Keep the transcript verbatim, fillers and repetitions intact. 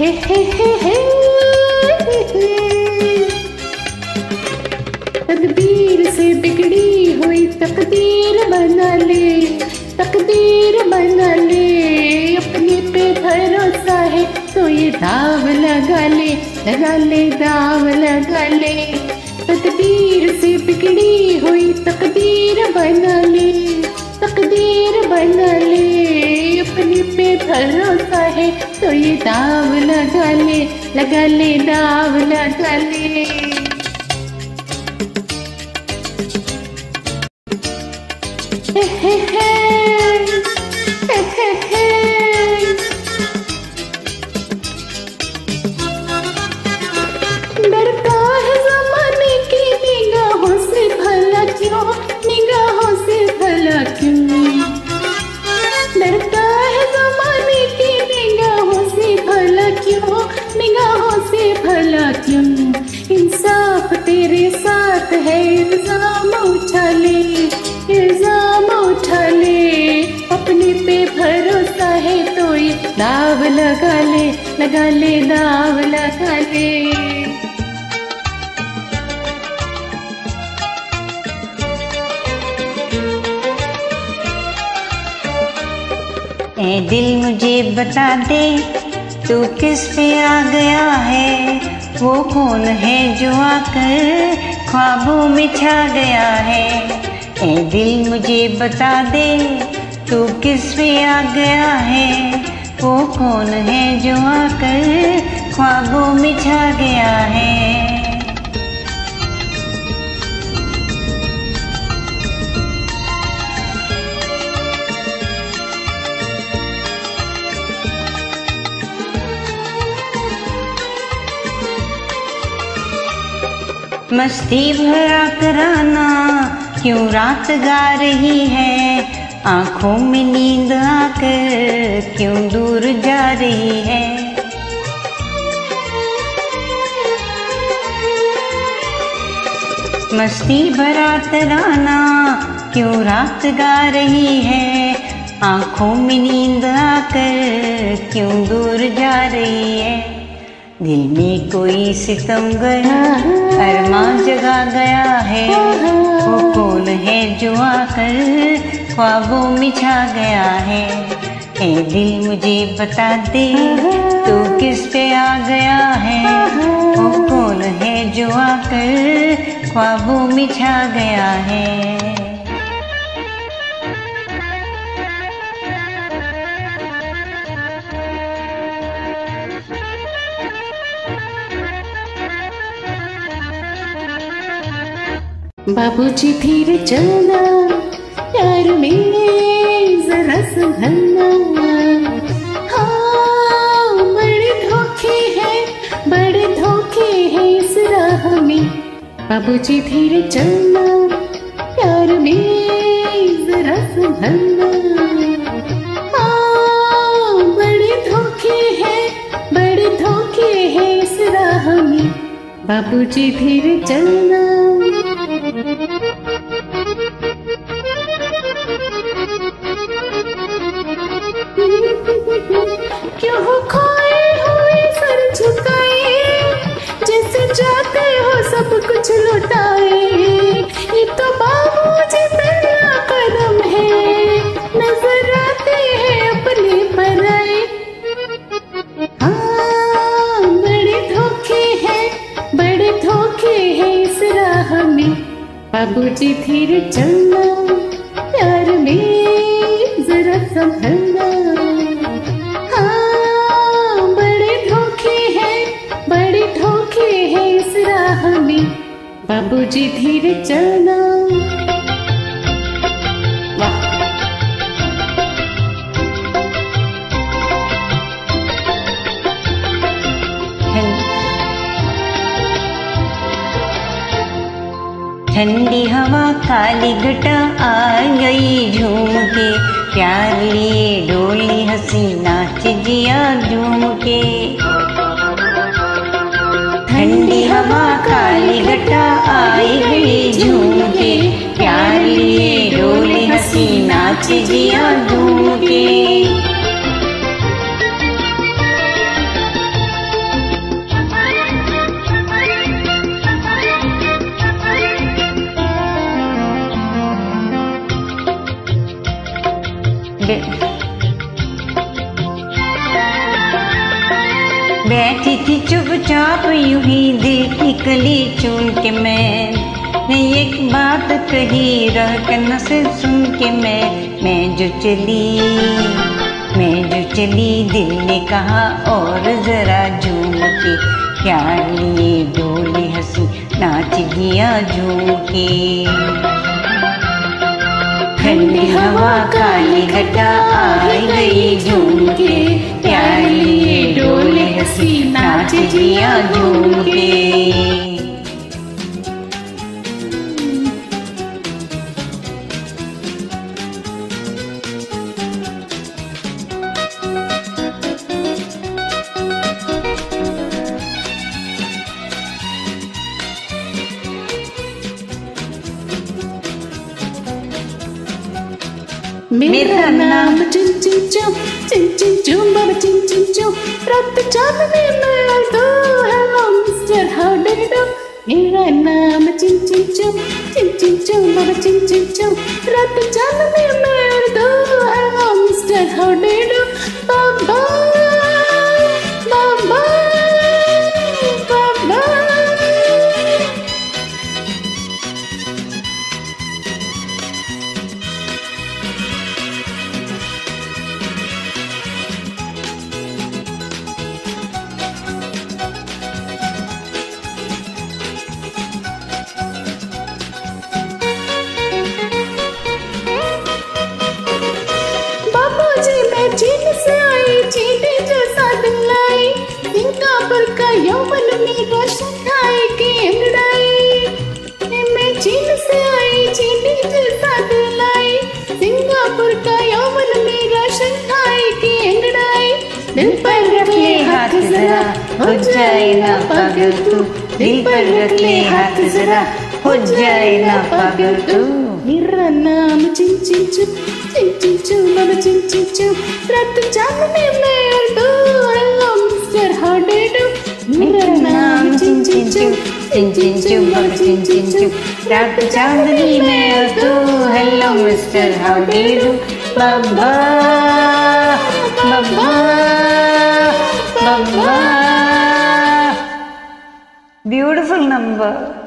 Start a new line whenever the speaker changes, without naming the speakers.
हे हे हे तकदीर से बिगड़ी हुई तकदीर बना ले, तकदीर बना ले। अपने पे भरोसा है तो ये दाव लगा ले, लगा ले दाव लगा ले। तकदीर से बिगड़ी हुई तकदीर बना ले, तकदीर बना ले। अपने पे भरोसा है तो ये दाव लगा ले, लगा ले दाव लगा ले। हे हे हे हे हे हे डरता है ज़माने की निगाहों से भला क्यों, निगाहों से भला क्यों। डरता है ज़माने की निगाहों से भला क्यों, निगाहों से भला क्यों। इंसाफ तेरे साथ है, इल्ज़ाम उठा ले, इल्ज़ाम उठा ले। अपने पे भरोसा है तो ये दाव लगा ले, लगा ले दाव लगा ले।
ए दिल मुझे बता दे तू किस पे आ गया है, वो कौन है जो आकर ख्वाबों में छा गया है। ए दिल मुझे बता दे तू किस पे आ गया है, वो कौन है जो आकर ख्वाबों में छा गया है। मस्ती भरा तराना क्यों रात गा रही है, आंखों में नींद आकर क्यों दूर जा रही है। मस्ती भरा तराना क्यों रात गा रही है, आंखों में नींद आकर क्यों दूर जा रही है। दिल में कोई सितमगर अरमान जगा गया है, वो कौन है जो आकर ख्वाबों में छा गया है। ए दिल मुझे बता दे तू किस पे आ गया है, वो कौन है जो आकर ख्वाबों में छा गया है।
बाबूजी धीरे चलना यार मेरे जरा संभलना, हाँ बड़े धोखे हैं, बड़े धोखे हैं इस राह में। बाबूजी धीरे चलना यार मेरे जरा संभलना, हाँ बड़े धोखे हैं, बड़े धोखे हैं इस राह में। बाबूजी धीरे चलना। क्यों हो खोए हुए सर झुकाए, जैसे जाते हो सब कुछ लुटाए। ये तो बाबूजी पहला कदम है, नजर आते हैं अपने पराए। हाँ बड़े धोखे हैं, बड़े धोखे हैं इस राह में। बाबूजी धीरे चलना प्यार में जरा संभलना, हाँ बड़े धोखे हैं, बड़े धोखे हैं इस राह में। बाबूजी धीरे चलना। वाह
ठंडी हवा काली घटा आ गई झूम के, प्यार लिए डोली हंसी नाच जिया झूम के। ठंडी हवा काली घटा आई गई झूम के, प्यार लिए डोली हंसी नाच जिया झूम के। चुपचाप यूं ही दिल की कली चुन के मैंने एक बात कही, रह कर न से सुन के मैं मैं जो चली मैं जो चली दिल ने कहा और जरा झूम के, प्यार लिए डोली हंसी नाच दिया झूम के। ठंडी हवा काली घटा आई गई झूम के, प्यार लिए डोले हंसी नाच दिया झूम के।
मेरा नाम चिन चिन चू चिन चिन चू बाबा चिन चिन चू, रात चांदनी में दो hello mister how do you do. मेरा नाम चिन चिन चू चिन चिन चू बाबा चिन चिन चू, रात चांदनी में दो hello mister how do you do. बाबा बाबा बाबा चीन से आई चीनी जैसा दिल आई, सिंगापुर का यौवन मेरा शंघाई की अंगड़ाई। मैं चीन से आई चीनी जैसा दिल आई, सिंगापुर का यौवन मेरा शंघाई की अंगड़ाई। दिल पर रख ले हाथ जरा हो जाए ना पागल तू, दिल पर रख ले हाथ जरा हो जाए ना पागल तू। मेरा नाम चिन चिन चू चिन चिन चू बाबा चिन चिन चू, रात चांदनी में और दो hello mister how do you do. मेरा नाम चिन चिन चू चिन चिन चू बाबा चिन चिन चू, रात चांदनी में और दो hello mister how do you do. बाबा बाबा बाबा
ब्यूटीफुल नंबर।